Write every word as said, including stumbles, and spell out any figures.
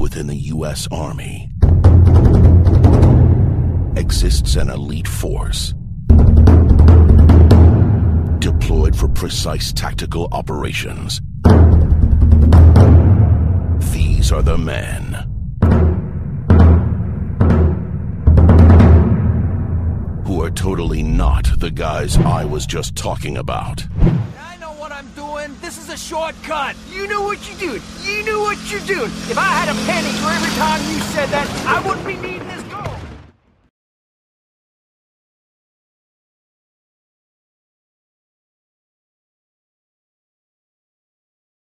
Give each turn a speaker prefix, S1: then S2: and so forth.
S1: within the U S Army exists an elite force deployed for precise tactical operations. These are the men who are totally not the guys I was just talking about.
S2: I know what I'm doing. This is a shortcut. You know what you're doing. You know what you're doing. If I had a penny for every time you said that, I